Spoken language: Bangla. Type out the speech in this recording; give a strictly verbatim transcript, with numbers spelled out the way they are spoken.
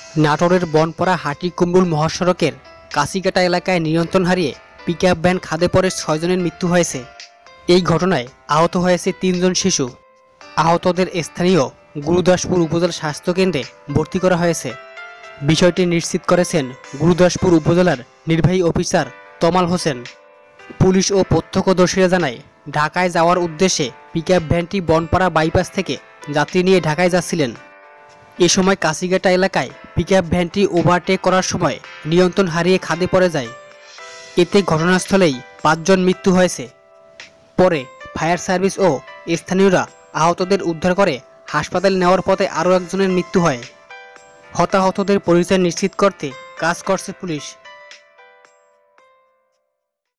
নাটোরের বনপাড়া হাটিকুমরুল মহাসড়কের কাশিকাটা এলাকায় নিয়ন্ত্রণ হারিয়ে পিকআপ ভ্যান খাদে পড়ে ছয়জনের মৃত্যু হয়েছে। এই ঘটনায় আহত হয়েছে তিনজন শিশু। আহতদের স্থানীয় গুরুদাসপুর উপজেলা স্বাস্থ্যকেন্দ্রে ভর্তি করা হয়েছে। বিষয়টি নিশ্চিত করেছেন গুরুদাসপুর উপজেলার নির্বাহী অফিসার তমাল হোসেন। পুলিশ ও প্রত্যক্ষদর্শীরা জানায়, ঢাকায় যাওয়ার উদ্দেশ্যে পিকআপ ভ্যানটি বনপাড়া বাইপাস থেকে যাত্রী নিয়ে ঢাকায় যাচ্ছিলেন। এ সময় কাশিঘাটা এলাকায় পিকআপ ভ্যানটি ওভারটেক করার সময় নিয়ন্ত্রণ হারিয়ে খাদে পড়ে যায়। এতে ঘটনাস্থলেই পাঁচজন মৃত্যু হয়েছে। পরে ফায়ার সার্ভিস ও স্থানীয়রা আহতদের উদ্ধার করে হাসপাতালে নেওয়ার পথে আরও একজনের মৃত্যু হয়। হতাহতদের পরিচয় নিশ্চিত করতে কাজ করছে পুলিশ।